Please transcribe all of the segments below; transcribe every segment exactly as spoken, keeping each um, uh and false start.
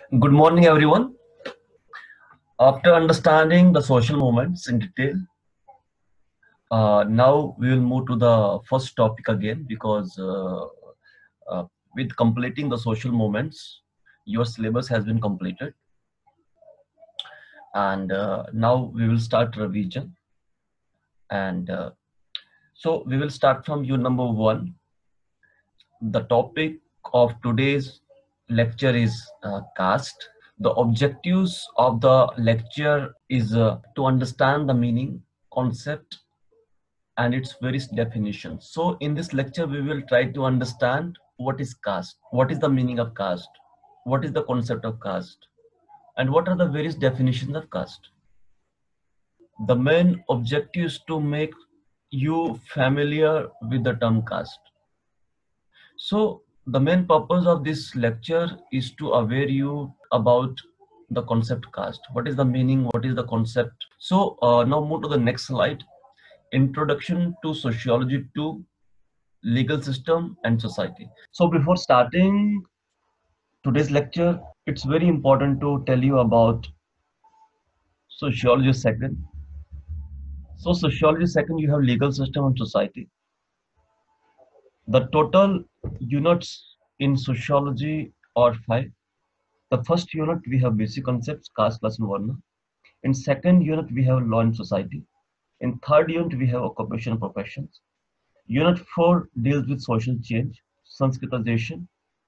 Good morning, everyone. After understanding the social movements in detail, uh, now we will move to the first topic again because uh, uh, with completing the social movements, your syllabus has been completed, and uh, now we will start revision. And uh, so we will start from you number one. The topic of today's lecture is uh, caste. The objectives of the lecture is uh, to understand the meaning, concept, and its various definitions. So in this lecture, we will try to understand what is caste, what is the meaning of caste, what is the concept of caste, and what are the various definitions of caste. The main objective is to make you familiar with the term caste. So the main purpose of this lecture is to aware you about the concept caste. What is the meaning? What is the concept? So uh, now move to the next slide. Introduction to Sociology two, Legal System and Society. So before starting today's lecture, it's very important to tell you about Sociology second. So Sociology second, you have Legal System and Society. The total units in Sociology are five. The first unit we have basic concepts, caste, class, and varna. In second unit we have law and society. In third unit we have occupation and professions. Unit four deals with social change, Sanskritization.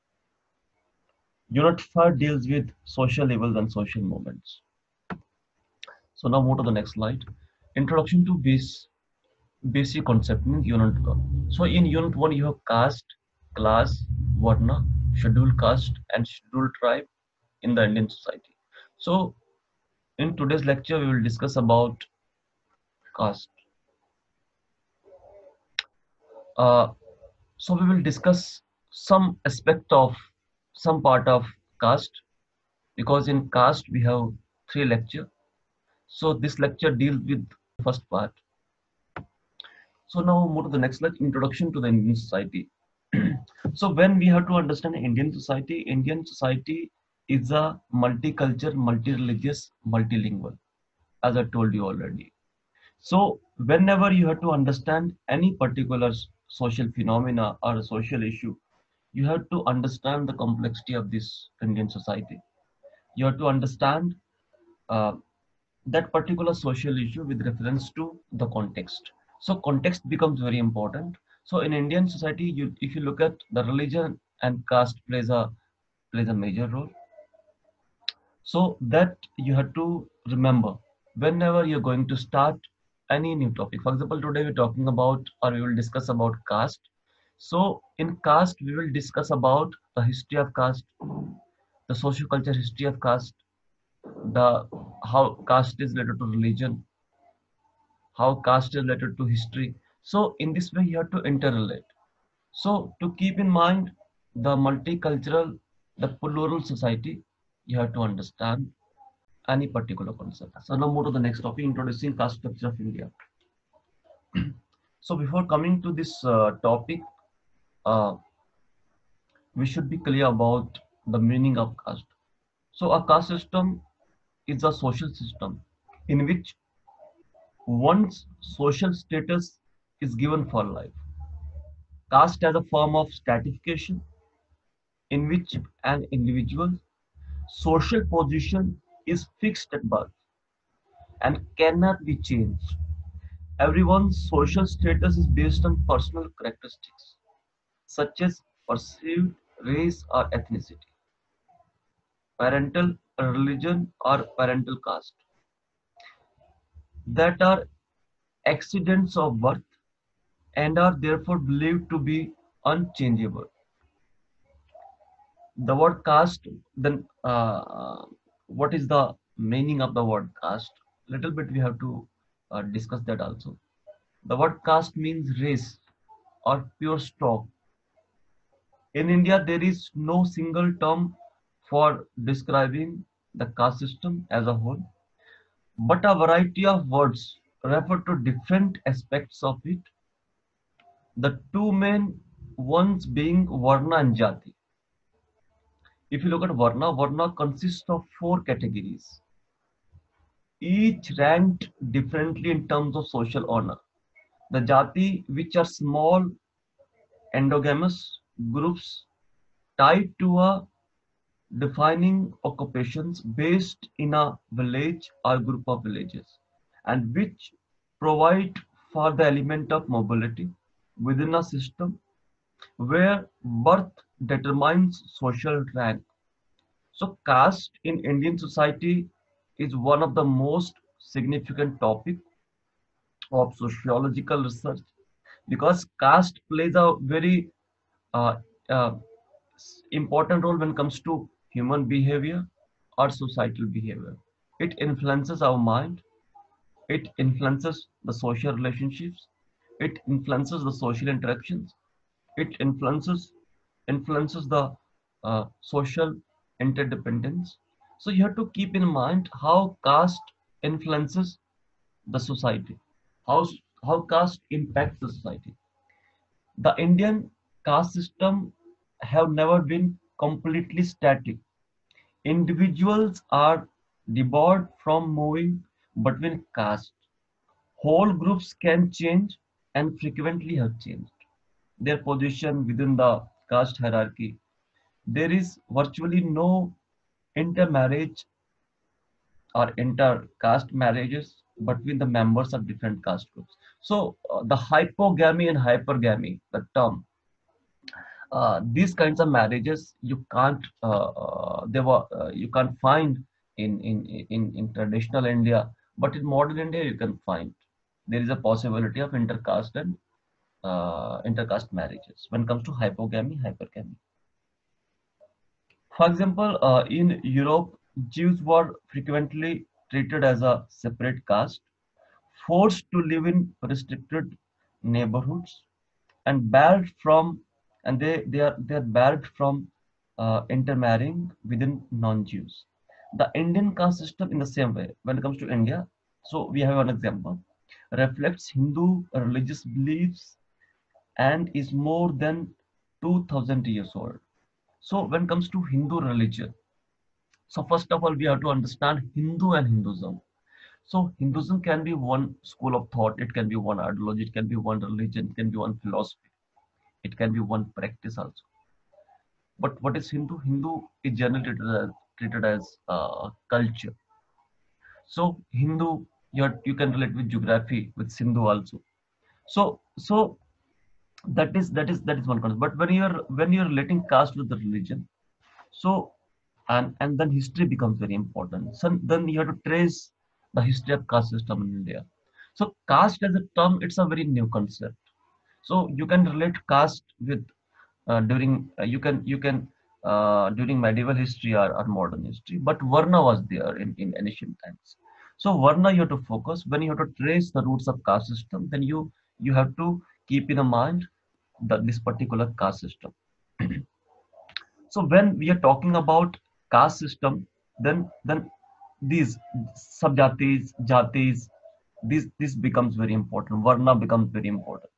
Unit five deals with social evils and social movements. So now move to the next slide. Introduction to base, basic concept means unit one. So in unit one you have caste, class, varna, scheduled caste and scheduled tribe in the Indian society. So in today's lecture we will discuss about caste. Uh, so we will discuss some aspect of some part of caste because in caste we have three lecture. So this lecture deals with the first part. So now move to the next slide, introduction to the Indian society. So when we have to understand Indian society, Indian society is a multicultural, multi-religious, multilingual, as I told you already. So whenever you have to understand any particular social phenomena or a social issue, you have to understand the complexity of this Indian society. You have to understand uh, that particular social issue with reference to the context. So context becomes very important. So in Indian society, you, if you look at the religion and caste plays a plays a major role. So that you have to remember whenever you're going to start any new topic. For example, today we're talking about or we will discuss about caste. So in caste, we will discuss about the history of caste, the social culture history of caste, the how caste is related to religion, how caste is related to history. So in this way, you have to interrelate. So to keep in mind the multicultural, the plural society, you have to understand any particular concept. So now move to the next topic, introducing caste structure of India. So before coming to this uh, topic, uh, we should be clear about the meaning of caste. So a caste system is a social system in which one's social status is given for life. Caste as a form of stratification in which an individual's social position is fixed at birth and cannot be changed. Everyone's social status is based on personal characteristics such as perceived race or ethnicity, parental religion or parental caste that are accidents of birth and are therefore believed to be unchangeable. The word caste, then uh, what is the meaning of the word caste? Little bit we have to uh, discuss that also. The word caste means race or pure stock. In India, there is no single term for describing the caste system as a whole, but a variety of words refer to different aspects of it. The two main ones being Varna and Jati. If you look at Varna, Varna consists of four categories, each ranked differently in terms of social honor. The Jati, which are small endogamous groups tied to a defining occupations based in a village or group of villages, and which provide for the element of mobility within a system where birth determines social rank. So caste in Indian society is one of the most significant topic of sociological research, because caste plays a very uh, uh, important role when it comes to human behavior or societal behavior. It influences our mind, it influences the social relationships, it influences the social interactions, it influences influences the uh, social interdependence. So you have to keep in mind how caste influences the society, how how caste impacts the society. The Indian caste system have never been completely static. Individuals are debarred from moving between castes. Whole groups can change and frequently have changed their position within the caste hierarchy. There is virtually no intermarriage or inter-caste marriages between the members of different caste groups. So uh, the hypogamy and hypergamy, the term, uh, these kinds of marriages you can't uh, uh, they were uh, you can't find in, in in in traditional India, but in modern India you can find there is a possibility of intercaste and uh, intercaste marriages when it comes to hypogamy, hypergamy. For example, uh, in Europe, Jews were frequently treated as a separate caste, forced to live in restricted neighborhoods, and barred from and they they are they are barred from uh, intermarrying within non-Jews. The Indian caste system, in the same way, when it comes to India, so we have an example, reflects Hindu religious beliefs and is more than two thousand years old. So when it comes to Hindu religion, so first of all we have to understand Hindu and Hinduism. So Hinduism can be one school of thought, it can be one ideology, it can be one religion, it can be one philosophy, it can be one practice also. But what is Hindu? Hindu is generally treated as, treated as uh, culture. So Hindu, you are, you can relate with geography with Sindhu also. So so that is that is that is one concept. But when you're when you're relating caste with the religion, so and and then history becomes very important. So then you have to trace the history of caste system in India. So caste as a term, it's a very new concept. So you can relate caste with uh, during uh, you can you can uh, during medieval history or, or modern history, but Varna was there in, in ancient times. So Varna you have to focus when you have to trace the roots of caste system. Then you you have to keep in mind that this particular caste system. So when we are talking about caste system, then then these subjatis, jatis, this this becomes very important. Varna becomes very important.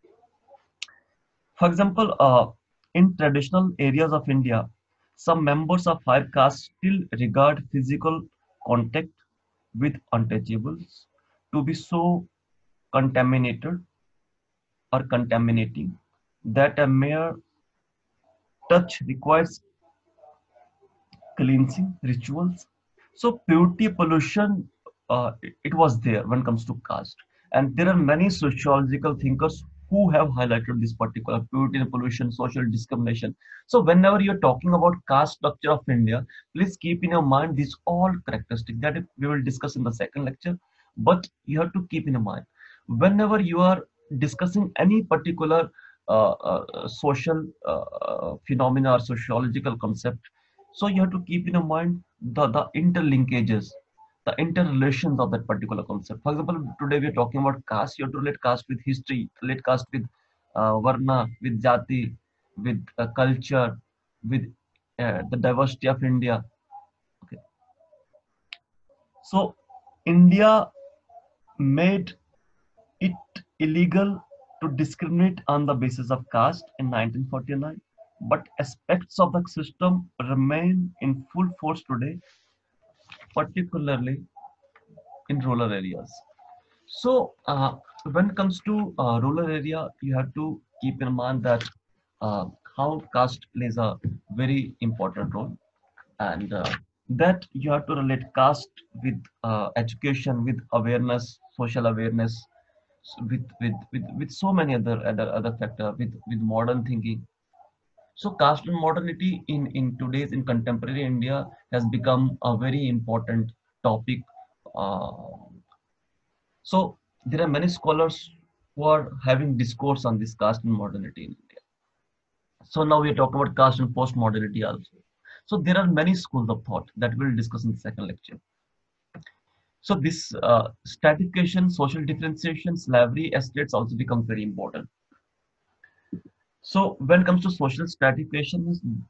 For example, uh, in traditional areas of India, some members of higher caste still regard physical contact with untouchables to be so contaminated or contaminating that a mere touch requires cleansing rituals. So purity pollution, uh, it, it was there when it comes to caste. And there are many sociological thinkers who have highlighted this particular purity and pollution, social discrimination. So whenever you're talking about caste structure of India, please keep in your mind these all characteristics that we will discuss in the second lecture. But you have to keep in mind whenever you are discussing any particular uh, uh, social uh, uh, phenomena or sociological concept, so you have to keep in mind the, the interlinkages, the interrelations of that particular concept. For example, today we are talking about caste. You have to relate caste with history, relate caste with uh, Varna, with Jati, with uh, culture, with uh, the diversity of India. Okay. So India made it illegal to discriminate on the basis of caste in nineteen forty-nine. but aspects of the system remain in full force today, particularly in rural areas. So, uh, when it comes to uh, rural area, you have to keep in mind that uh, how caste plays a very important role, and uh, that you have to relate caste with uh, education, with awareness, social awareness, s- with with with, with so many other other other factor, with with modern thinking. So caste and modernity in, in today's in contemporary India has become a very important topic. Uh, so there are many scholars who are having discourse on this caste and modernity in India. So now we are talking about caste and post-modernity also. So there are many schools of thought that we'll discuss in the second lecture. So this uh, stratification, social differentiation, slavery, estates also become very important. So when it comes to social stratification,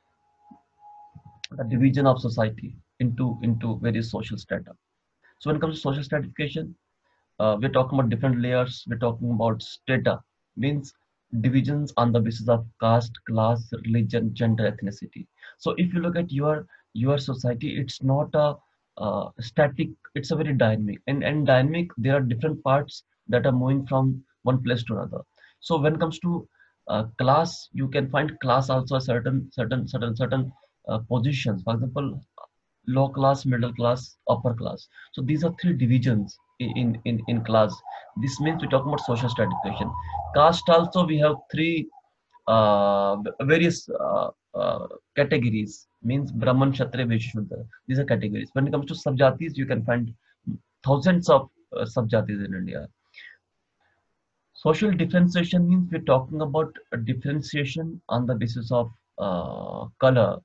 the division of society into into various social strata. So when it comes to social stratification, uh, we're talking about different layers. We're talking about strata, means divisions on the basis of caste, class, religion, gender, ethnicity. So if you look at your your society, it's not a uh, static. It's a very dynamic. And and dynamic, there are different parts that are moving from one place to another. So when it comes to uh, class, you can find class also a certain certain certain certain uh, positions. For example, low class, middle class, upper class. So these are three divisions in in in class. This means we're talking about social stratification. Caste also we have three uh, various uh, uh, categories. Means Brahman, Kshatriya, Vaishya, Shudra. These are categories. When it comes to subjatis, you can find thousands of uh, subjatis in India. Social differentiation means we're talking about a differentiation on the basis of uh, color.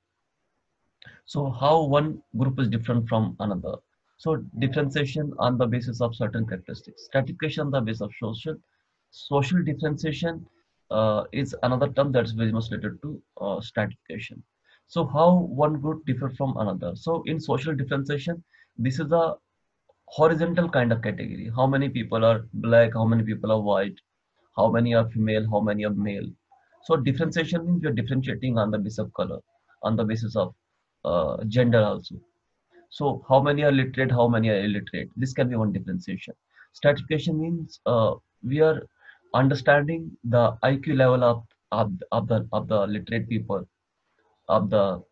So how one group is different from another. So differentiation on the basis of certain characteristics. Stratification on the basis of social. Social differentiation uh, is another term that's very much related to uh, stratification. So how one group differ from another. So in social differentiation, this is a horizontal kind of category. How many people are black, how many people are white, how many are female, how many are male. So differentiation means you're differentiating on the basis of color, on the basis of uh, gender also. So how many are literate, how many are illiterate. This can be one differentiation. Stratification means uh, we are understanding the I Q level of, of, of the of the literate people, of the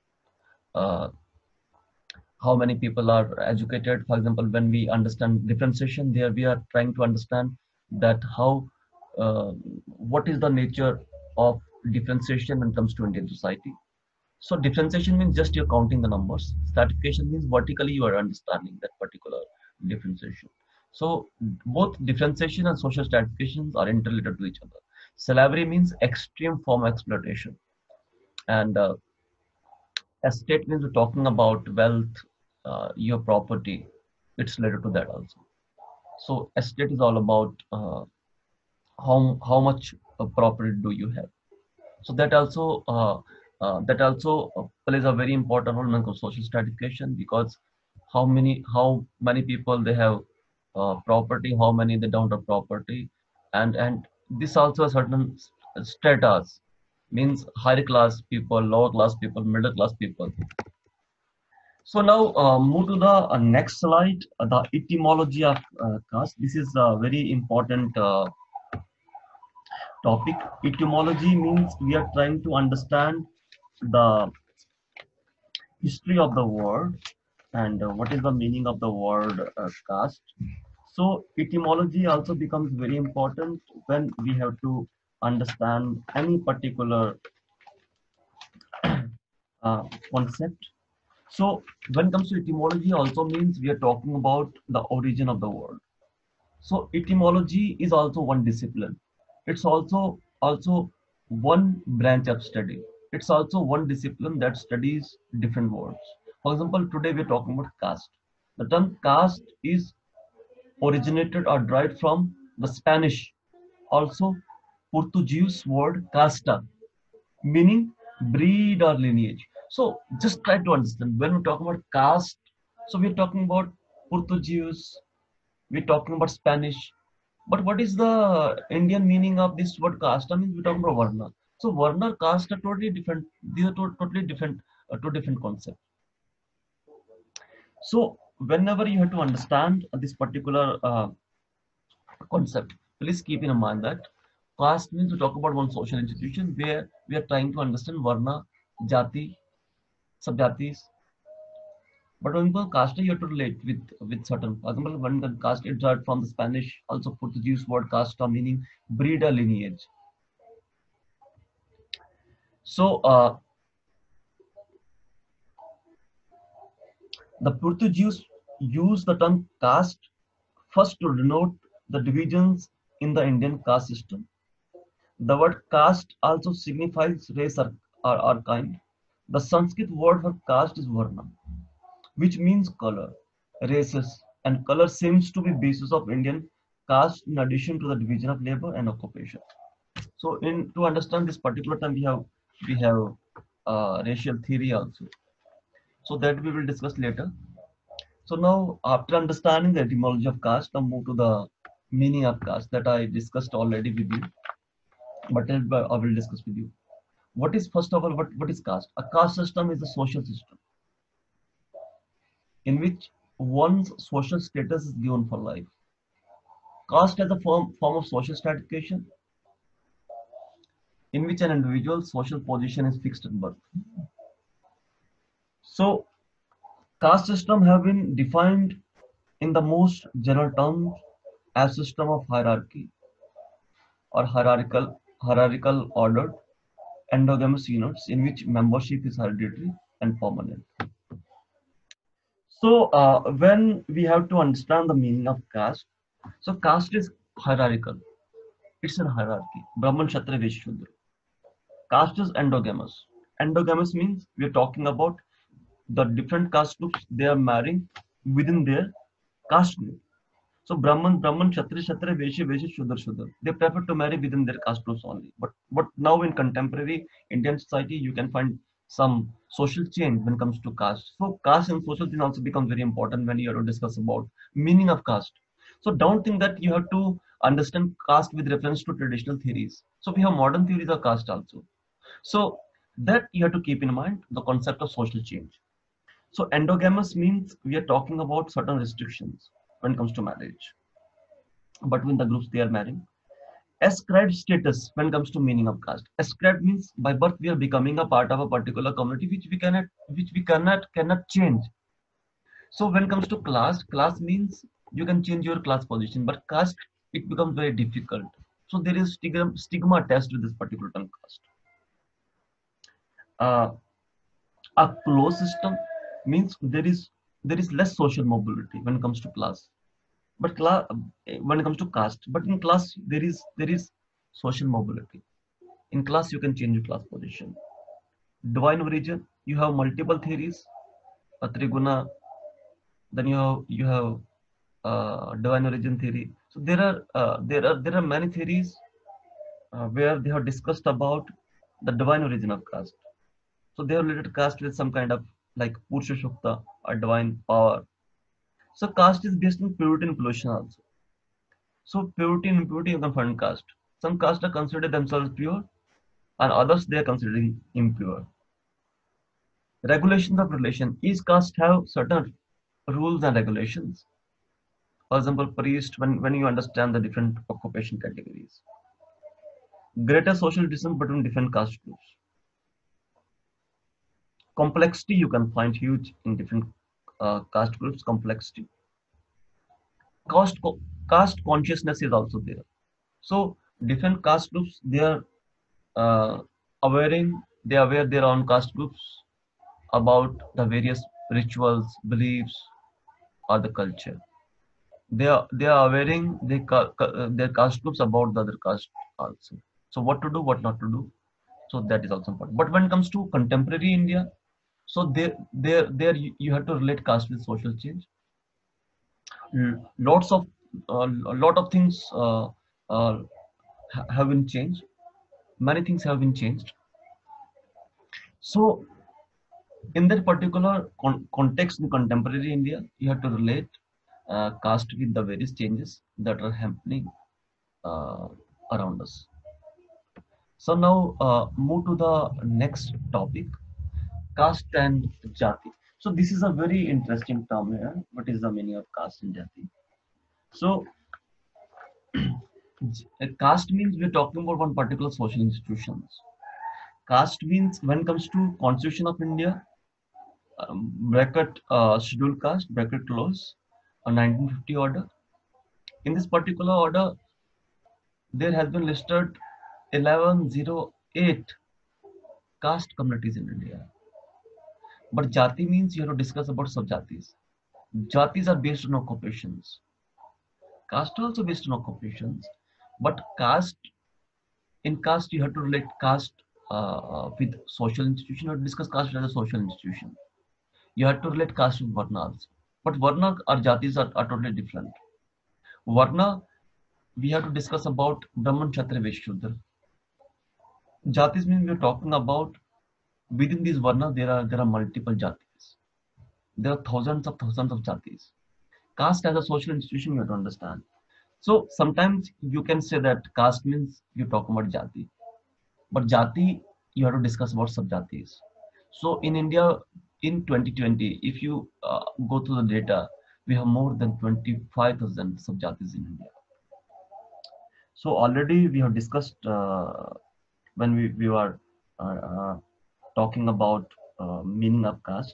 uh, how many people are educated. For example, when we understand differentiation, there we are trying to understand that how uh, what is the nature of differentiation when it comes to Indian society. So differentiation means just you're counting the numbers. Stratification means vertically you are understanding that particular differentiation. So both differentiation and social stratifications are interrelated to each other. Slavery means extreme form of exploitation, and uh, estate means we're talking about wealth, uh, your property. It's related to that also. So estate is all about uh, how how much uh, property do you have. So that also uh, uh, that also uh, plays a very important role in social stratification, because how many how many people they have uh, property, how many they don't have property, and and this also a certain status, means higher class people, lower class people, middle class people. So now uh, move to the uh, next slide, uh, the etymology of uh, caste. This is a very important uh, topic. Etymology means we are trying to understand the history of the word, and uh, what is the meaning of the word uh, caste. So etymology also becomes very important when we have to understand any particular uh, concept. So when it comes to etymology also means we are talking about the origin of the word. So etymology is also one discipline. It's also also one branch of study. It's also one discipline that studies different words. For example, today we're talking about caste. The term caste is originated or derived from the Spanish, also Portuguese word casta, meaning breed or lineage. So just try to understand when we talk about caste. So we're talking about Portuguese, we're talking about Spanish. But what is the Indian meaning of this word caste? I mean, we're talking about Varna. So Varna, caste are totally different. These are to- totally different, uh, two different concepts. So whenever you have to understand this particular uh, concept, please keep in mind that caste means to talk about one social institution where we are trying to understand Varna, Jati, Sabjatis. But when you caste, you have to relate with with certain. For example, when the caste is derived from the Spanish, also Portuguese word casta meaning breed or lineage. So uh, the Portuguese use the term caste first to denote the divisions in the Indian caste system. The word caste also signifies race or, or, or kind. The Sanskrit word for caste is varna, which means color, races, and color seems to be basis of Indian caste in addition to the division of labor and occupation. So, in to understand this particular term, we have we have uh, racial theory also. So that we will discuss later. So now, after understanding the etymology of caste, now move to the meaning of caste that I discussed already with you, but I will discuss with you. What is first of all what, what is caste? A caste system is a social system in which one's social status is given for life. Caste as a form, form of social stratification in which an individual's social position is fixed at birth. So caste system have been defined in the most general terms as system of hierarchy or hierarchical hierarchical ordered endogamous units in which membership is hereditary and permanent. So uh, when we have to understand the meaning of caste, so caste is hierarchical. It's a hierarchy. Brahman, Kshatriya, Vaishya, Shudra. Caste is endogamous. Endogamous means we are talking about the different caste groups they are marrying within their caste group. So Brahman, Brahman, Kshatriya, Kshatriya, Vaishya, Vaishya, Shudra, Shudra. They prefer to marry within their caste groups only. But but now in contemporary Indian society, you can find some social change when it comes to caste. So caste and social change also becomes very important when you have to discuss about meaning of caste. So don't think that you have to understand caste with reference to traditional theories. So we have modern theories of caste also. So that you have to keep in mind the concept of social change. So endogamous means we are talking about certain restrictions when it comes to marriage between the groups they are marrying. Ascribed status when it comes to meaning of caste. Ascribed means by birth we are becoming a part of a particular community which we cannot which we cannot cannot change. So when it comes to class, class means you can change your class position, but caste it becomes very difficult. So there is stigma, stigma attached to this particular term caste. Uh, a closed system means there is there is less social mobility when it comes to class. But class, when it comes to caste, but in class there is there is social mobility. In class you can change your class position. Divine origin, you have multiple theories. A triguna, then you have you have uh, divine origin theory. So there are uh, there are there are many theories uh, where they have discussed about the divine origin of caste. So they are related caste with some kind of like Purusha Shukta or divine power. So caste is based on purity and pollution also. So purity and impurity you can find caste. Some castes are considered themselves pure and others they are considered impure. Regulations of relation. Each caste have certain rules and regulations. For example, priest, when, when you understand the different occupation categories. Greater social distance between different caste groups. Complexity you can find huge in different uh, caste groups, complexity. Caste, caste consciousness is also there. So different caste groups, they are uh, awareing, they are aware their own caste groups about the various rituals, beliefs, or the culture. They are they are awareing their, uh, their caste groups about the other caste also. So what to do, what not to do. So that is also important. But when it comes to contemporary India, so there there there you, you have to relate caste with social change. L- Lots of uh, a lot of things uh, uh, ha- have been changed. Many things have been changed. So in that particular con- context in contemporary India, you have to relate uh, caste with the various changes that are happening uh, around us. So now uh, move to the next topic, caste and jati. So this is a very interesting term here. What is the meaning of caste and jati? So j- caste means we're talking about one particular social institutions. Caste means when it comes to Constitution of India, um, bracket uh, scheduled caste, bracket clause, a nineteen fifty order. In this particular order, there has been listed eleven oh eight caste communities in India. But jati means you have to discuss about subjatis. Jatis are based on occupations. Caste also based on occupations. But caste, in caste, you have to relate caste uh, with social institution. You have to discuss caste as a social institution. You have to relate caste with varnas. But varna or jatis are, are totally different. Varna, we have to discuss about Brahman, Kshatriya, Vaishya, Shudra. Jatis means we are talking about within these varnas there are there are multiple jatis. There are thousands of thousands of jatis. Caste as a social institution you have to understand. So sometimes you can say that caste means you're talking about jati, but jati you have to discuss about subjatis. So in India in twenty twenty, if you uh, go to the data, we have more than twenty-five thousand subjatis in India. So already we have discussed uh, when we, we were uh, uh, talking about uh, meaning of caste.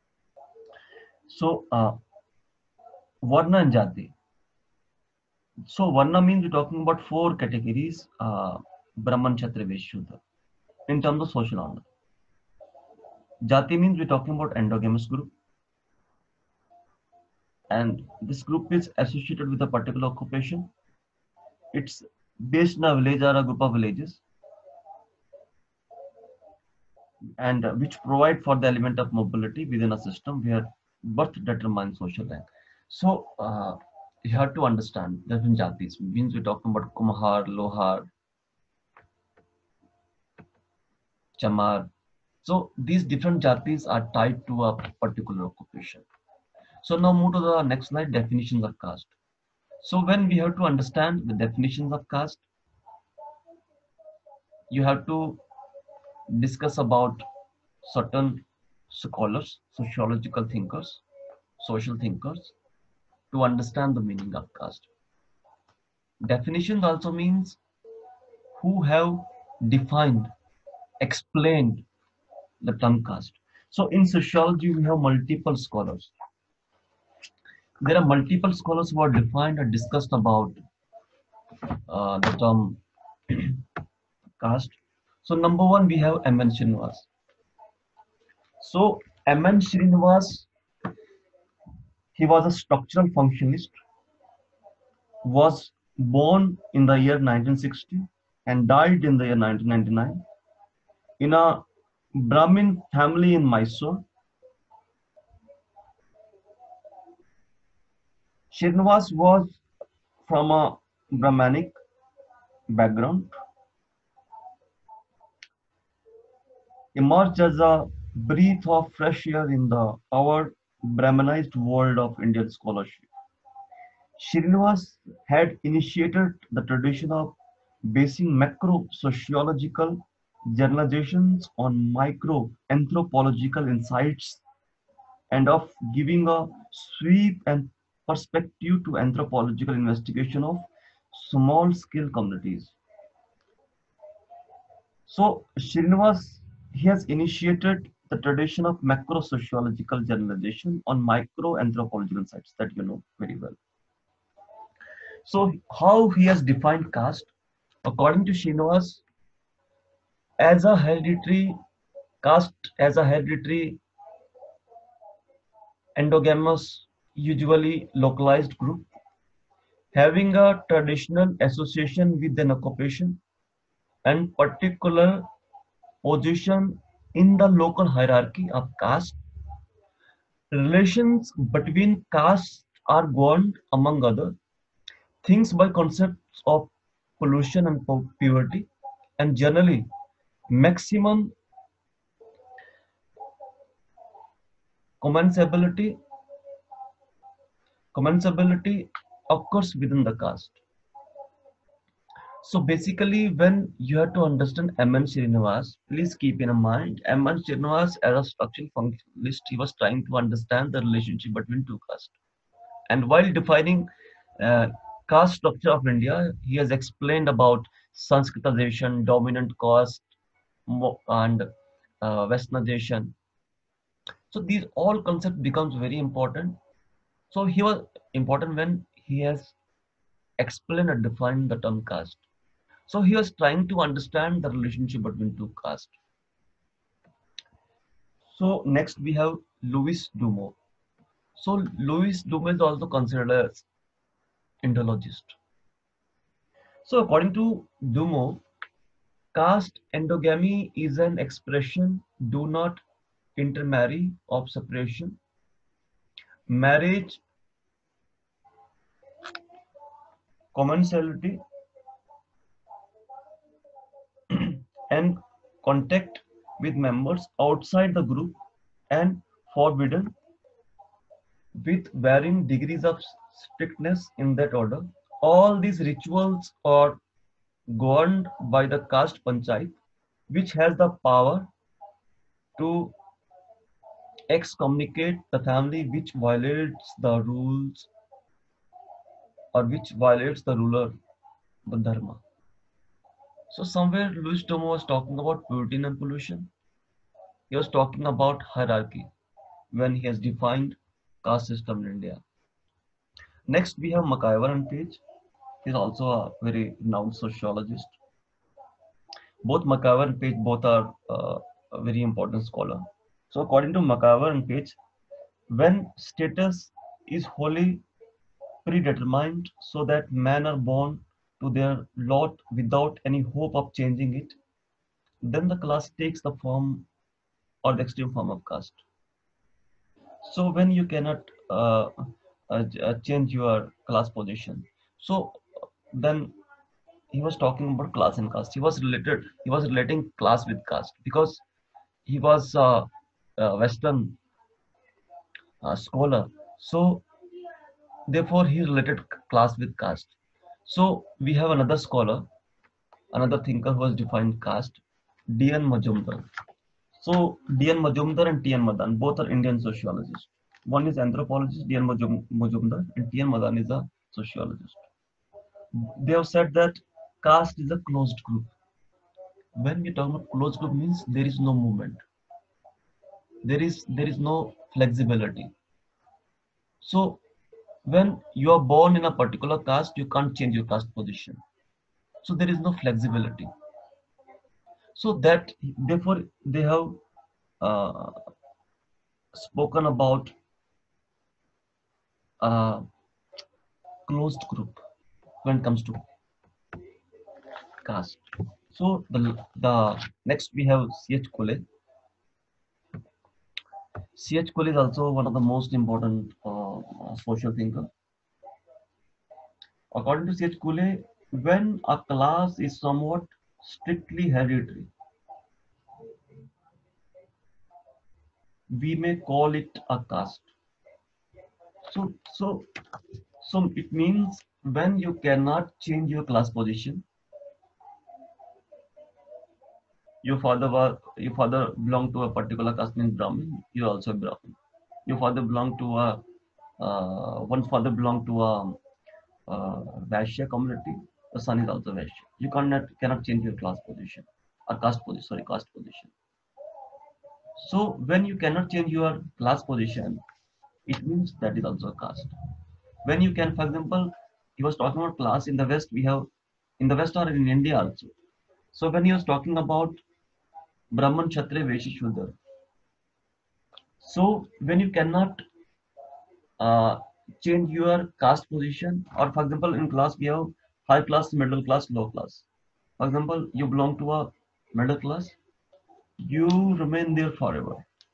So uh, Varna and Jati. So Varna means we're talking about four categories, uh, Brahman, Kshatriya, Vaishya, Shudra, in terms of social honor. Jati means we're talking about endogamous group, and this group is associated with a particular occupation. It's based in a village or a group of villages, and uh, which provide for the element of mobility within a system where birth determines social rank. So uh, you have to understand different jatis. Means we're talking about Kumhar, Lohar, Chamar. So these different jatis are tied to a particular occupation. So now move to the next slide, definitions of caste. So when we have to understand the definitions of caste, you have to discuss about certain scholars, sociological thinkers, social thinkers to understand the meaning of caste. Definitions also means who have defined, explained the term caste. So in sociology, we have multiple scholars. There are multiple scholars who are defined and discussed about uh, the term caste. So number one, we have M N Srinivas. So M N Srinivas, he was a structural functionist, was born in the year nineteen sixty and died in the year nineteen ninety-nine in a Brahmin family in Mysore. Srinivas was from a Brahmanic background, emerged as a breath of fresh air in the our Brahmanized world of Indian scholarship. Srinivas had initiated the tradition of basing macro sociological generalizations on micro anthropological insights and of giving a sweep and perspective to anthropological investigation of small scale communities. So Srinivas, he has initiated the tradition of macro sociological generalization on micro anthropological insights that you know very well. So how he has defined caste, according to Srinivas, as a hereditary caste, as a hereditary endogamous, usually localized group, having a traditional association with an occupation and particular position in the local hierarchy of caste. Relations between castes are governed, among other things, by concepts of pollution and poverty, and generally maximum commensability commensability occurs within the caste. So basically, when you have to understand M N Srinivas, please keep in mind M N Srinivas as a structural functionalist, he was trying to understand the relationship between two castes. And while defining uh, caste structure of India, he has explained about Sanskritization, dominant caste, mo- and uh, Westernization. So these all concepts becomes very important. So he was important when he has explained and defined the term caste. So he was trying to understand the relationship between two castes. So next we have Louis Dumont. So Louis Dumont is also considered as Indologist. So according to Dumont, caste endogamy is an expression do not intermarry of separation, marriage, commensality, and contact with members outside the group and forbidden with varying degrees of strictness in that order. All these rituals are governed by the caste panchayat, which has the power to excommunicate the family which violates the rules or which violates the ruler, the dharma. So somewhere Louis Tomo was talking about purity and pollution. He was talking about hierarchy when he has defined caste system in India. Next we have McIver and Page. He's also a very renowned sociologist. Both McIver and Page both are uh, a very important scholar. So according to McIver and Page, when status is wholly predetermined so that men are born to their lot without any hope of changing it, then the class takes the form or the extreme form of caste. So when you cannot uh, uh, uh, change your class position, so then he was talking about class and caste. He was related. He was relating class with caste because he was uh, a Western uh, scholar. So therefore, he related class with caste. So we have another scholar, another thinker who has defined caste, D N Majumdar. So D N Majumdar and T N Madan both are Indian sociologists. One is anthropologist D N Majum- Majumdar and T N Madan is a sociologist. They have said that caste is a closed group. When we talk about closed group means there is no movement. There is there is no flexibility. So when you are born in a particular caste, you can't change your caste position. So there is no flexibility. So that therefore they have uh, spoken about a closed group when it comes to caste. So the the next we have C H Kole. C H Kole is also one of the most important uh, social thinker. According to C H Kole, when a class is somewhat strictly hereditary, we may call it a caste. So so so it means when you cannot change your class position, your father was your father belonged to a particular caste means Brahmin, you also Brahmin. Your father belonged to a uh, one father belonged to a uh, Vaishya community, the son is also Vaishya. You cannot cannot change your class position or caste position. Sorry, caste position. So when you cannot change your class position, it means that is also a caste. When you can, for example, he was talking about class in the West. We have in the West or in India also. So when he was talking about Brahman, Kshatriya, Vaishya, Shudra. So when you cannot uh, change your caste position, or for example, in class we have high class, middle class, low class. For example, you belong to a middle class, you remain there forever.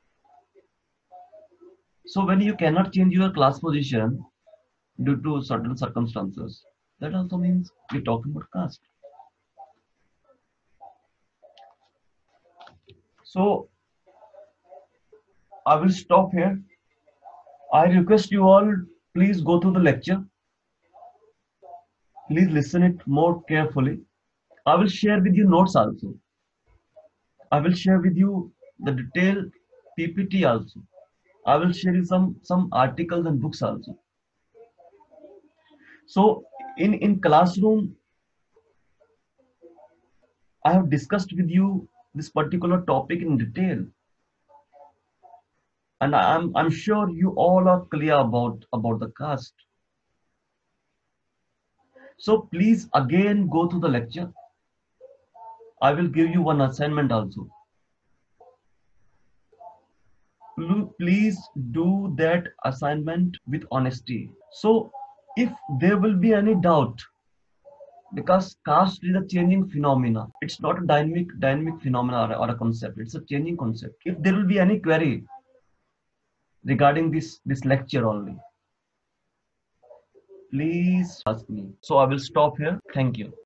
So when you cannot change your class position due to certain circumstances, that also means we're talking about caste. So I will stop here. I request you all, please go through the lecture. Please listen it more carefully. I will share with you notes also. I will share with you the detailed P P T also. I will share you some some articles and books also. So in in classroom, I have discussed with you this particular topic in detail, and I'm I'm sure you all are clear about about the caste. So please again go to the lecture. I will give you one assignment also. Pl- Please do that assignment with honesty. So if there will be any doubt, because caste is a changing phenomena, it's not a dynamic dynamic phenomena or, or a concept. It's a changing concept. If there will be any query regarding this this lecture only, please ask me. So I will stop here. Thank you.